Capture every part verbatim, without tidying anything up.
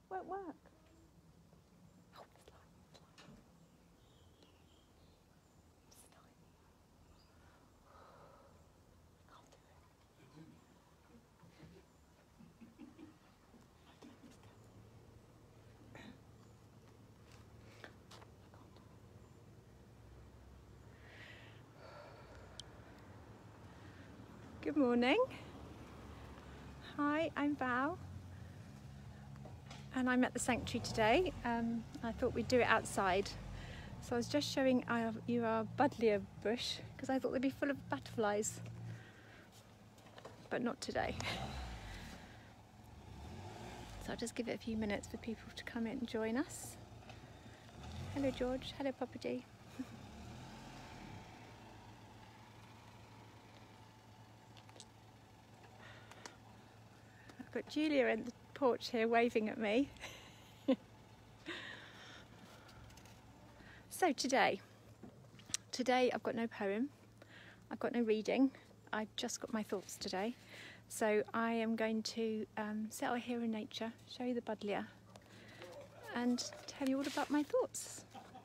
Won't work. Oh, slide, slide. Slide. Can't do it. Good morning. Hi, I'm Val, and I'm at the sanctuary today. Um, I thought we'd do it outside, so I was just showing our, you our buddleia bush because I thought they'd be full of butterflies, but not today. So I'll just give it a few minutes for people to come in and join us. Hello George, hello Papa G. I've got Julia in the porch here waving at me. So today, today I've got no poem, I've got no reading, I've just got my thoughts today. So I am going to um, sit out here in nature, show you the buddleia, and tell you all about my thoughts.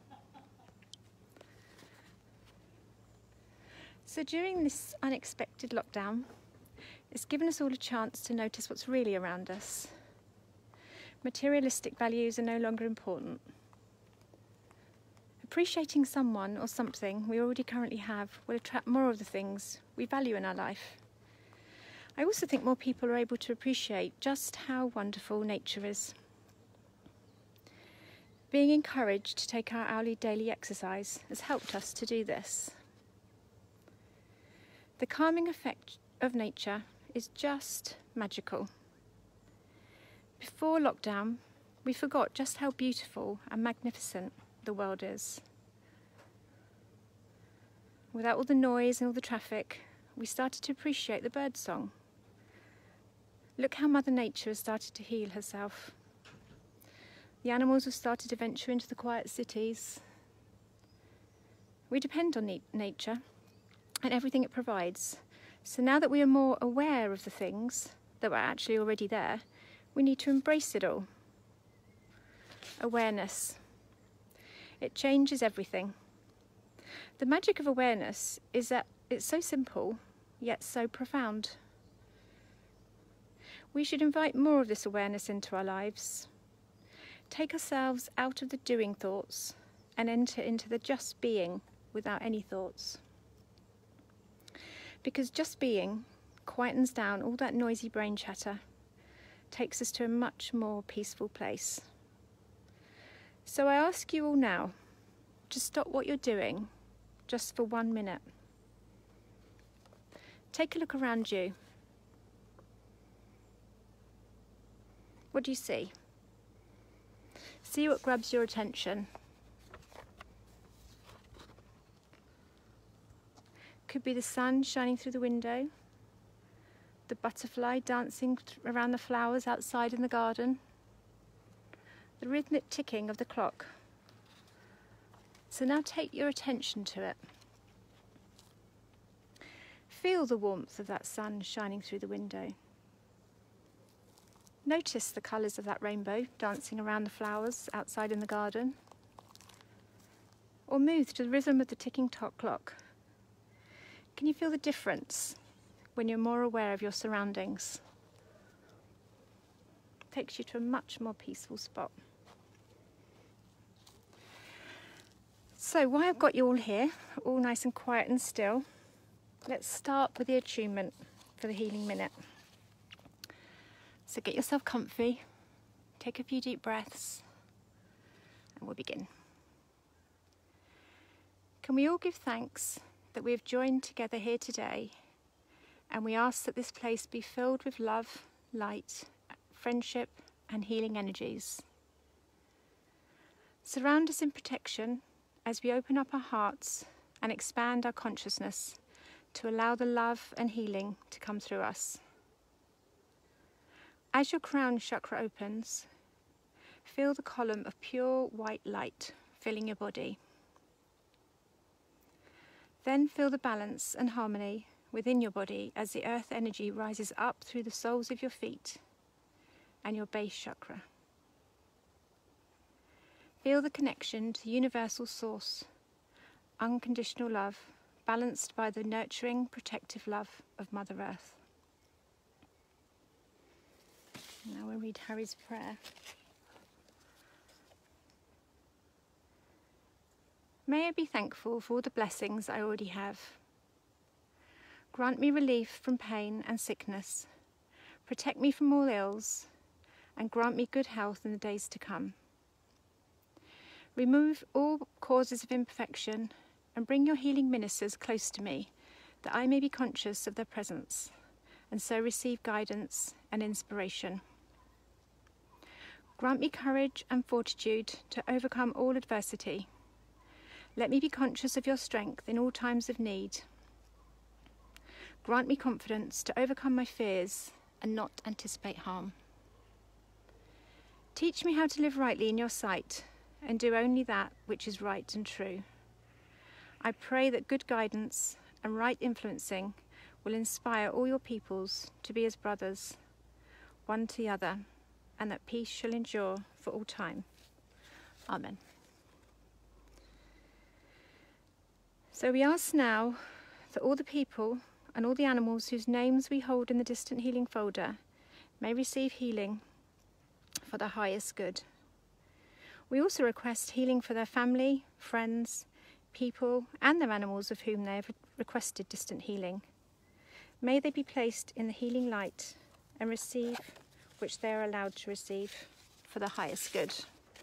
So during this unexpected lockdown, it's given us all a chance to notice what's really around us. Materialistic values are no longer important. Appreciating someone or something we already currently have will attract more of the things we value in our life. I also think more people are able to appreciate just how wonderful nature is. Being encouraged to take our hourly daily exercise has helped us to do this. The calming effect of nature is just magical. Before lockdown, we forgot just how beautiful and magnificent the world is. Without all the noise and all the traffic, we started to appreciate the birdsong. Look how Mother Nature has started to heal herself. The animals have started to venture into the quiet cities. We depend on nature and everything it provides. So now that we are more aware of the things that were actually already there, we need to embrace it all. Awareness. It changes everything. The magic of awareness is that it's so simple, yet so profound. We should invite more of this awareness into our lives. Take ourselves out of the doing thoughts and enter into the just being without any thoughts. Because just being quietens down all that noisy brain chatter, takes us to a much more peaceful place. So I ask you all now to stop what you're doing just for one minute. Take a look around you. What do you see? See what grabs your attention. Could be the sun shining through the window, the butterfly dancing around the flowers outside in the garden, the rhythmic ticking of the clock. So now take your attention to it. Feel the warmth of that sun shining through the window. Notice the colours of that rainbow dancing around the flowers outside in the garden. Or move to the rhythm of the ticking tock clock. Can you feel the difference when you're more aware of your surroundings? It takes you to a much more peaceful spot. So while I've got you all here, all nice and quiet and still, let's start with the attunement for the healing minute. So get yourself comfy, take a few deep breaths, and we'll begin. Can we all give thanks that we have joined together here today, and we ask that this place be filled with love, light, friendship, and healing energies. Surround us in protection as we open up our hearts and expand our consciousness to allow the love and healing to come through us. As your crown chakra opens, feel the column of pure white light filling your body. Then feel the balance and harmony within your body as the earth energy rises up through the soles of your feet and your base chakra. Feel the connection to the universal source, unconditional love, balanced by the nurturing, protective love of Mother Earth. Now we'll read Harry's prayer. May I be thankful for all the blessings I already have. Grant me relief from pain and sickness. Protect me from all ills, and grant me good health in the days to come. Remove all causes of imperfection and bring your healing ministers close to me, that I may be conscious of their presence and so receive guidance and inspiration. Grant me courage and fortitude to overcome all adversity. Let me be conscious of your strength in all times of need. Grant me confidence to overcome my fears and not anticipate harm. Teach me how to live rightly in your sight and do only that which is right and true. I pray that good guidance and right influencing will inspire all your peoples to be as brothers, one to the other, and that peace shall endure for all time. Amen. So we ask now that all the people and all the animals whose names we hold in the Distant Healing folder may receive healing for the highest good. We also request healing for their family, friends, people and their animals of whom they have requested distant healing. May they be placed in the healing light and receive which they are allowed to receive for the highest good.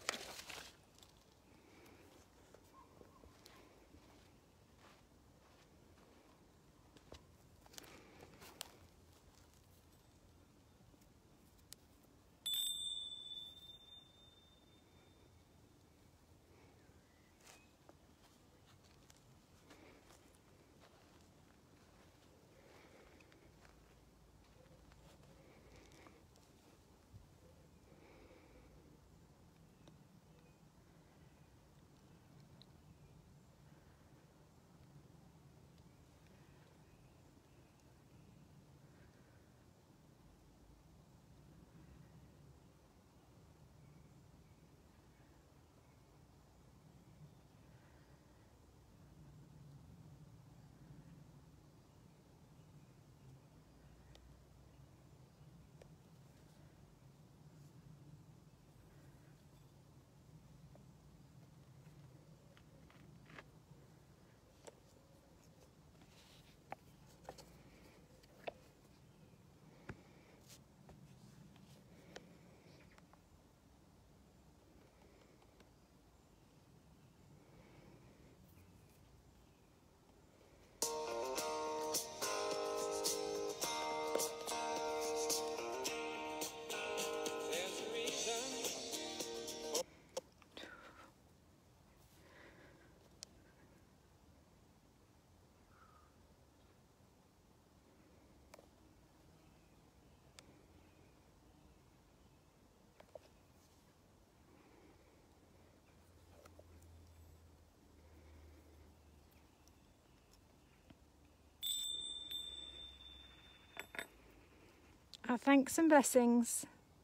Our thanks and blessings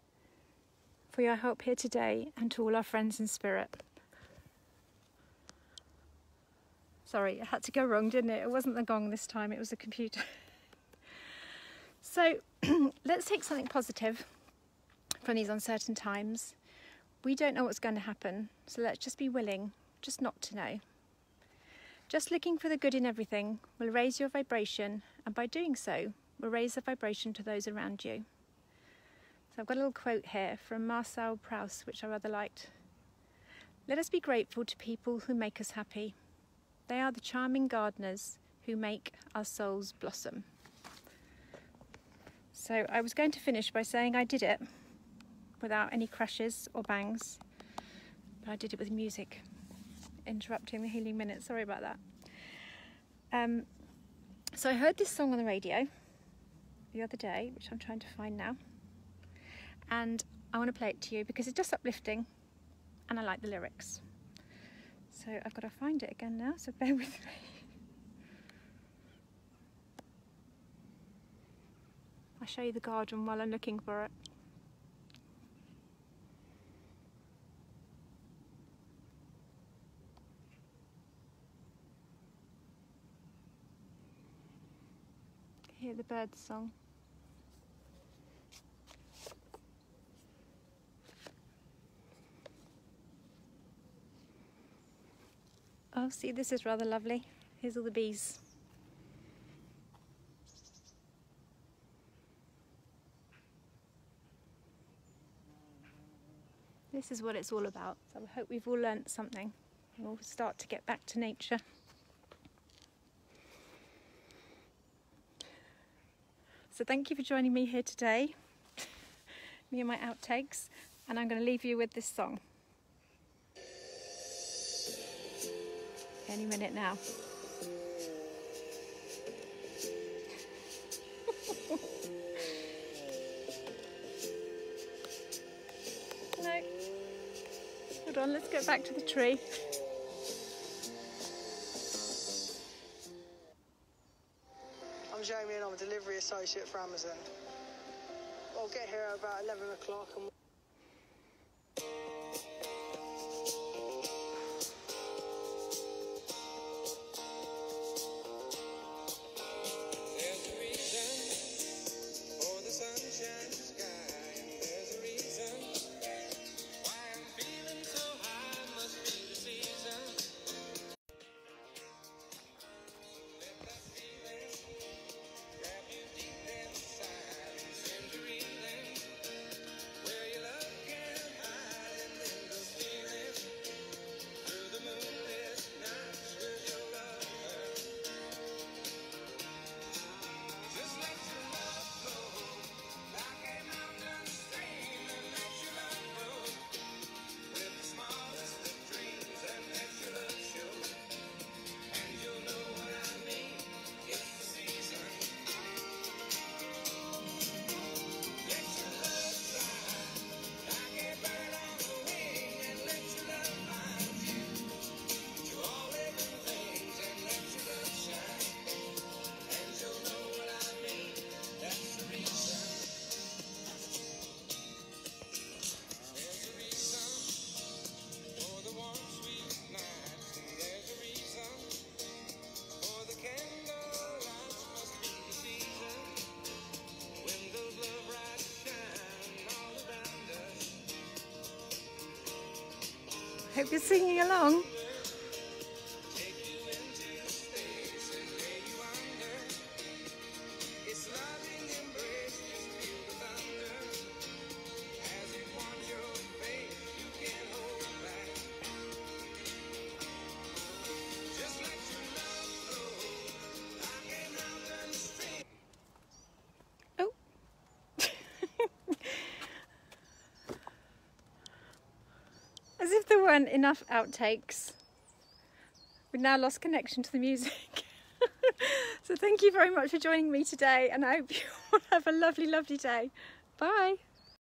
for your help here today and to all our friends in spirit. Sorry, it had to go wrong, didn't it? It wasn't the gong this time, it was the computer. So let's take something positive from these uncertain times. We don't know what's going to happen, so let's just be willing just not to know. Just looking for the good in everything will raise your vibration, and by doing so, will raise the vibration to those around you. So I've got a little quote here from Marcel Proust, which I rather liked. Let us be grateful to people who make us happy. They are the charming gardeners who make our souls blossom. So I was going to finish by saying I did it without any crashes or bangs, but I did it with music interrupting the healing minute. Sorry about that. Um, so I heard this song on the radio the other day, which I'm trying to find now, and I want to play it to you because it's just uplifting and I like the lyrics. So I've got to find it again now, so bear with me. I'll show you the garden while I'm looking for it. hear the birds' song. Oh, see, this is rather lovely. Here's all the bees. This is what it's all about. So I hope we've all learnt something. We'll start to get back to nature. So thank you for joining me here today, me and my outtakes, and I'm going to leave you with this song. Any minute now. No. Hold on, let's get back to the tree. I'm Jamie and I'm a delivery associate for Amazon. I'll get here about eleven o'clock. And Hope you're singing along. Oh. As if there weren't enough outtakes. We've now lost connection to the music. So thank you very much for joining me today, and I hope you all have a lovely, lovely day. Bye.